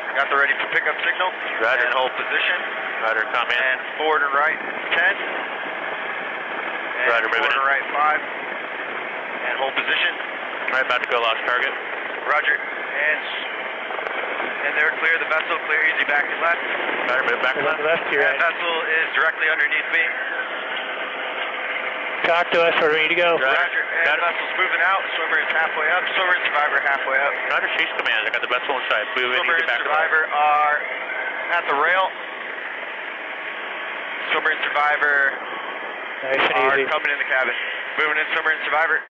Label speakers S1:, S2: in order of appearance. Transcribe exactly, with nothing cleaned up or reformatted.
S1: Got the ready for pickup signal.
S2: Roger.
S1: And hold position.
S2: Roger, come in.
S1: And forward and right ten. And
S2: Roger, moving
S1: forward
S2: in.
S1: and right five. And hold position.
S2: Right, about to go lost target.
S1: Roger. And and they're clear. The vessel clear. Easy back and left.
S2: Roger, move back and left.
S3: Left to your
S1: That
S3: right.
S1: vessel is directly underneath me.
S3: Talk to us where we need to go.
S2: Roger.
S1: Roger. And
S2: Got it.
S1: vessel's moving out. Swimmer is halfway up. Swimmer and survivor halfway up.
S2: Roger, Chief's command. I got the vessel inside. Move in,
S1: Swimmer
S2: easy
S1: and
S2: back and left.
S1: survivor are at the rail. Swimmer and survivor
S3: Nice and
S1: are
S3: easy.
S1: coming in the cabin. Moving in swimmer and survivor.